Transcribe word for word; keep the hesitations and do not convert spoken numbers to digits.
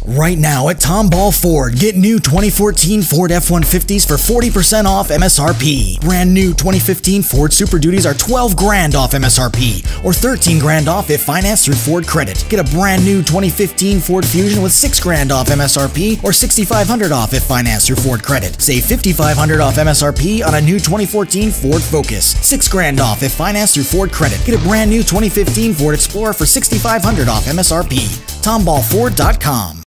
Right now at Tomball Ford, get new twenty fourteen Ford F one fifties for forty percent off M S R P. Brand new twenty fifteen Ford Super Duties are twelve grand off M S R P, or thirteen grand off if financed through Ford Credit. Get a brand new twenty fifteen Ford Fusion with six grand off M S R P, or sixty-five hundred off if financed through Ford Credit. Save fifty-five hundred off M S R P on a new twenty fourteen Ford Focus, six grand off if financed through Ford Credit. Get a brand new twenty fifteen Ford Explorer for sixty-five hundred off M S R P. tomball ford dot com